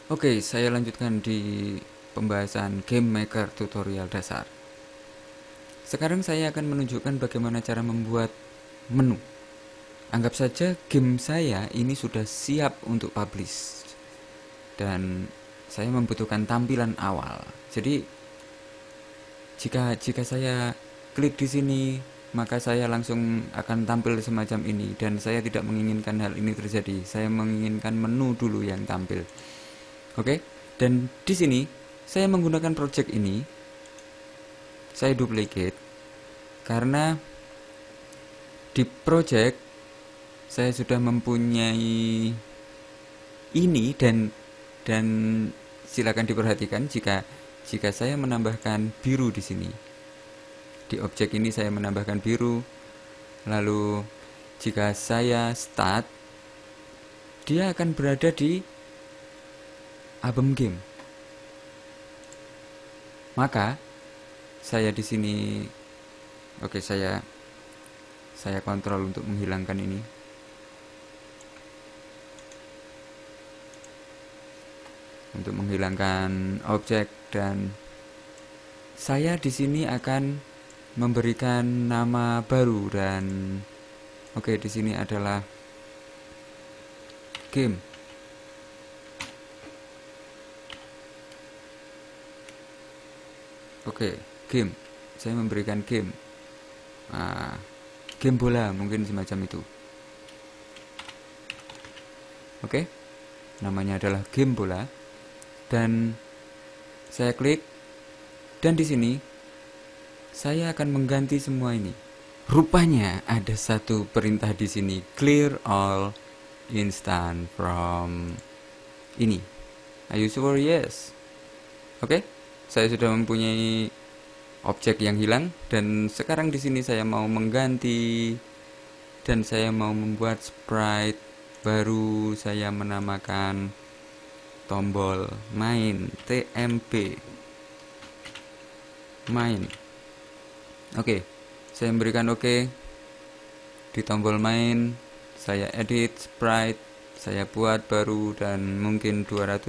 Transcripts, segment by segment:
Oke, saya lanjutkan di pembahasan Game Maker tutorial dasar. Sekarang saya akan menunjukkan bagaimana cara membuat menu. Anggap saja game saya ini sudah siap untuk publish dan saya membutuhkan tampilan awal. Jadi jika saya klik di sini, maka saya langsung akan tampil semacam ini dan saya tidak menginginkan hal ini terjadi. Saya menginginkan menu dulu yang tampil. Oke. Dan di sini saya menggunakan project ini, saya duplicate karena di project saya sudah mempunyai ini dan silakan diperhatikan jika saya menambahkan biru di sini. Di objek ini saya menambahkan biru. Lalu jika saya start, dia akan berada di album game. Maka saya di sini, oke, saya kontrol untuk menghilangkan ini. Untuk menghilangkan objek, dan saya di sini akan memberikan nama baru. Dan oke, di sini adalah game. Oke, game. Saya memberikan game. Nah, game bola mungkin semacam itu. Oke, namanya adalah game bola. Dan saya klik, dan di sini saya akan mengganti semua ini. Rupanya ada satu perintah di sini, clear all instant from ini. Are you sure? Yes. Oke, saya sudah mempunyai objek yang hilang, dan sekarang di sini saya mau mengganti dan saya mau membuat sprite baru. Saya menamakan tombol main, TMP main. Oke, saya memberikan oke di tombol main. Saya edit sprite, saya buat baru dan mungkin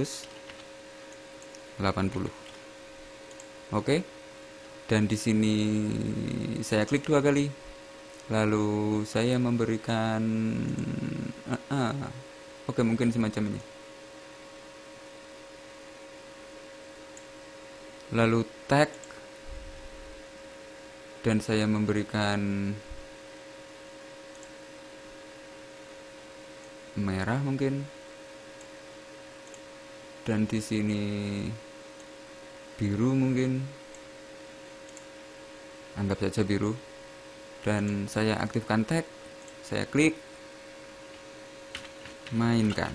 280. Oke, dan di sini saya klik 2 kali. Lalu saya memberikan oke, mungkin semacam ini. Lalu tag, dan saya memberikan merah mungkin, dan di sini biru mungkin, anggap saja biru. Dan saya aktifkan tag, saya klik mainkan.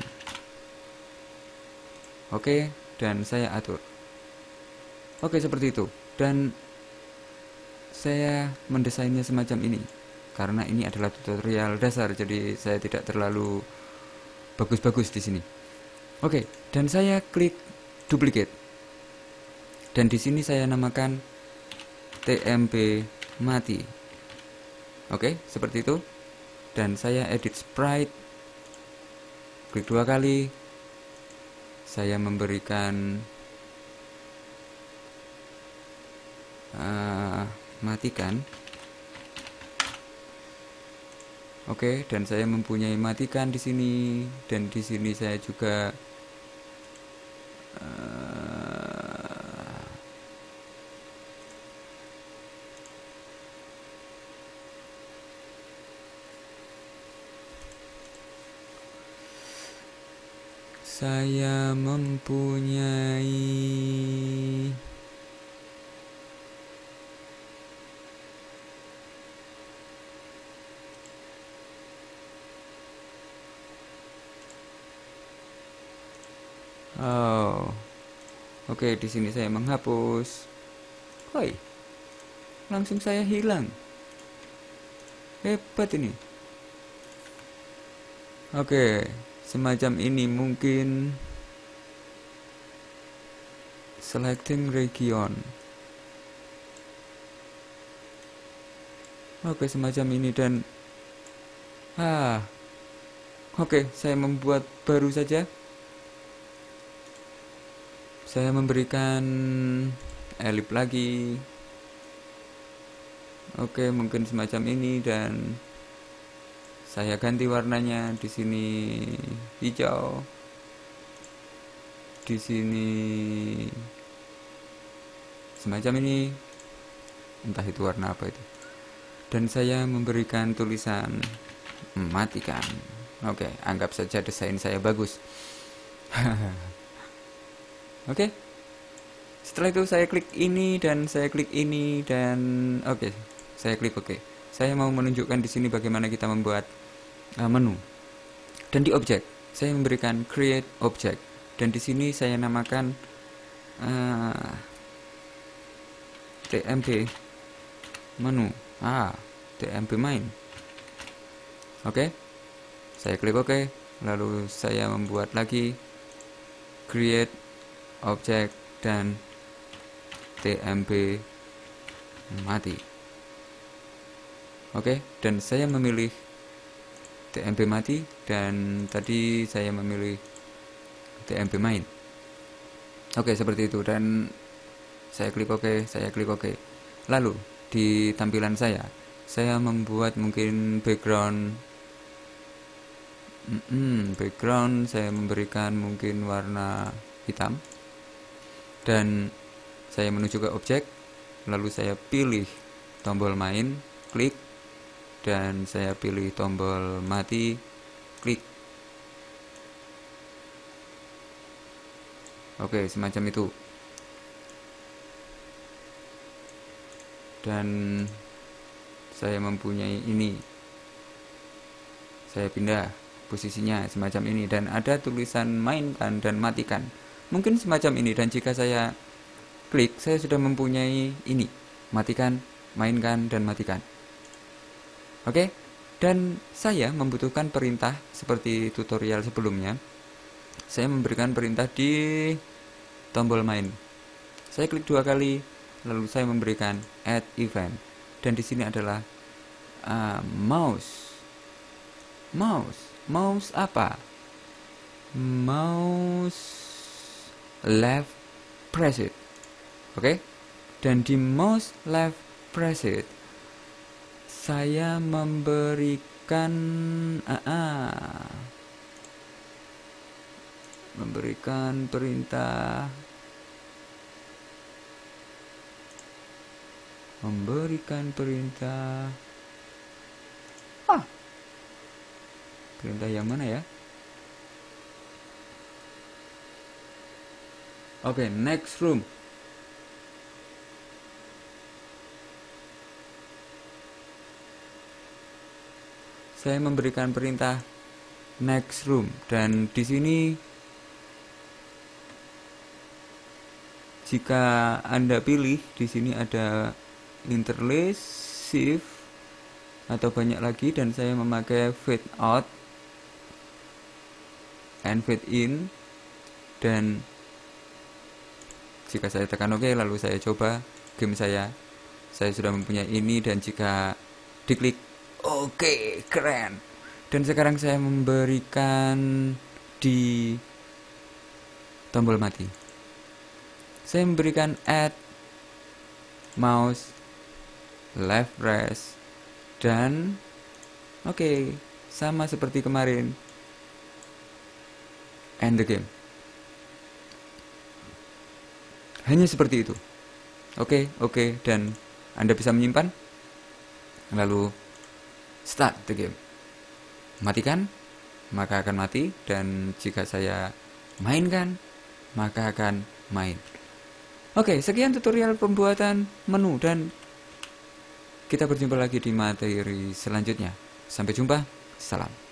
Oke, dan saya atur. Oke, seperti itu. Dan saya mendesainnya semacam ini karena ini adalah tutorial dasar, jadi saya tidak terlalu bagus-bagus di sini. Oke, dan saya klik duplicate. Dan di sini saya namakan TMP mati. Oke, seperti itu. Dan saya edit sprite. Klik 2 kali. Saya memberikan matikan. Oke, dan saya mempunyai matikan di sini, dan di sini saya juga saya mempunyai oke, di sini saya menghapus. Woi, langsung saya hilang. Hebat ini. Oke, semacam ini mungkin. Selecting region. Oke, semacam ini. Dan oke, saya membuat baru saja. Saya memberikan elip lagi. Oke, mungkin semacam ini, dan saya ganti warnanya. Di sini hijau, di sini semacam ini, entah itu warna apa itu. Dan saya memberikan tulisan matikan. Oke, anggap saja desain saya bagus. Oke. Setelah itu saya klik ini dan saya klik ini dan oke, saya klik oke. Saya mau menunjukkan di sini bagaimana kita membuat menu. Dan di objek, saya memberikan create object, dan di sini saya namakan tmp menu, tmp main. Oke. Saya klik oke, lalu saya membuat lagi create object dan tmp mati. Oke, dan saya memilih tmp mati, dan tadi saya memilih tmp main. Oke, seperti itu, dan saya klik oke, saya klik oke. Lalu di tampilan saya membuat mungkin background saya memberikan mungkin warna hitam, dan saya menuju ke objek, lalu saya pilih tombol main, klik, dan saya pilih tombol mati, klik. Oke, semacam itu. Dan saya mempunyai ini, saya pindah posisinya semacam ini, dan ada tulisan mainkan dan matikan, mungkin semacam ini. Dan jika saya klik, saya sudah mempunyai ini, matikan, mainkan, dan matikan. Oke, dan saya membutuhkan perintah seperti tutorial sebelumnya. Saya memberikan perintah di tombol main. Saya klik 2 kali, lalu saya memberikan add event, dan di sini adalah mouse apa? Mouse left press it. Oke? Dan di mouse left press it, saya memberikan perintah perintah yang mana ya? Oke, next room. Saya memberikan perintah next room, dan di sini jika Anda pilih, di sini ada interlace, shift, atau banyak lagi, dan saya memakai fade out and fade in. Dan jika saya tekan OK, lalu saya coba game saya sudah mempunyai ini, dan jika diklik oke, keren. Dan sekarang saya memberikan di tombol mati, saya memberikan add mouse left press, dan oke, sama seperti kemarin, end the game. Hanya seperti itu. Oke, dan Anda bisa menyimpan, lalu start the game. Matikan, maka akan mati, dan jika saya mainkan, maka akan main. Oke, sekian tutorial pembuatan menu, dan kita berjumpa lagi di materi selanjutnya. Sampai jumpa, salam.